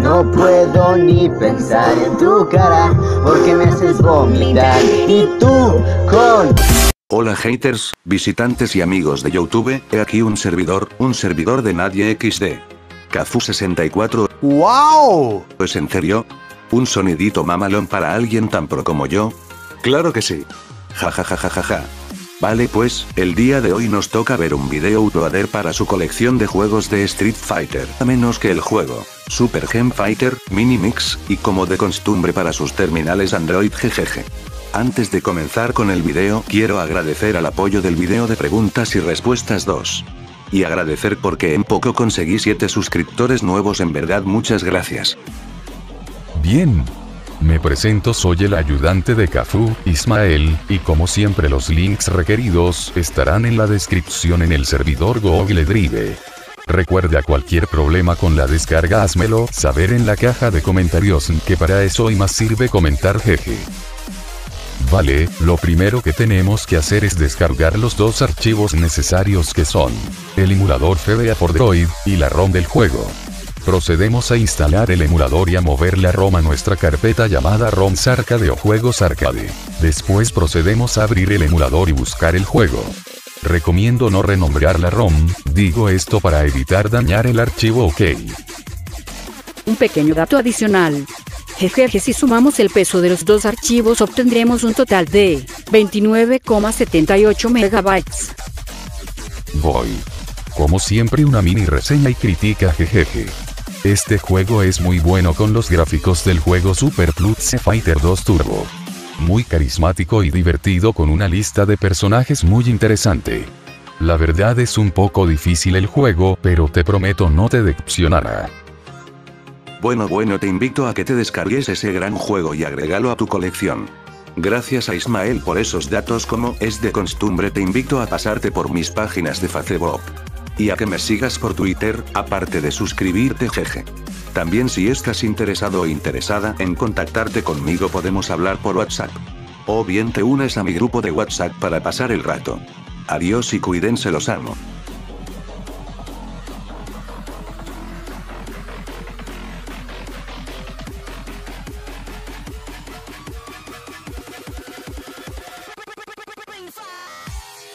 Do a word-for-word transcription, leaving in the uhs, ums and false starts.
No puedo ni pensar en tu cara, porque me haces vomitar. Y tú, con... Hola haters, visitantes y amigos de YouTube, he aquí un servidor, un servidor de Nadie equis de. Kazu sesenta y cuatro. ¡Wow! ¿Es en serio? ¿Un sonidito mamalón para alguien tan pro como yo? Claro que sí. Jajajajaja. Vale pues, el día de hoy nos toca ver un video uploader para su colección de juegos de Street Fighter. A menos que el juego, Super Gen Fighter, Mini Mix, y como de costumbre para sus terminales Android jejeje. Antes de comenzar con el video, quiero agradecer al apoyo del video de preguntas y respuestas dos. Y agradecer porque en poco conseguí siete suscriptores nuevos, en verdad muchas gracias. Bien. Me presento, soy el ayudante de Kazu, Ismael, y como siempre los links requeridos estarán en la descripción en el servidor Google Drive. Recuerda, cualquier problema con la descarga házmelo saber en la caja de comentarios, que para eso y más sirve comentar, jeje. Vale, lo primero que tenemos que hacer es descargar los dos archivos necesarios, que son el emulador F B A for Droid y la ROM del juego. Procedemos a instalar el emulador y a mover la ROM a nuestra carpeta llamada ROMs Arcade o Juegos Arcade. Después procedemos a abrir el emulador y buscar el juego. Recomiendo no renombrar la ROM, digo esto para evitar dañar el archivo, ok. Un pequeño dato adicional. Jejeje, si sumamos el peso de los dos archivos obtendremos un total de veintinueve coma setenta y ocho megabytes. Voy. Como siempre, una mini reseña y crítica, jejeje. Este juego es muy bueno con los gráficos del juego Super Plutze Fighter dos Turbo. Muy carismático y divertido, con una lista de personajes muy interesante. La verdad es un poco difícil el juego, pero te prometo no te decepcionará. Bueno bueno, te invito a que te descargues ese gran juego y agrégalo a tu colección. Gracias a Ismael por esos datos. Como es de costumbre, te invito a pasarte por mis páginas de Facebook. Y a que me sigas por Twitter, aparte de suscribirte, jeje. También, si estás interesado o interesada en contactarte conmigo, podemos hablar por WhatsApp. O bien te unes a mi grupo de WhatsApp para pasar el rato. Adiós y cuídense, los amo.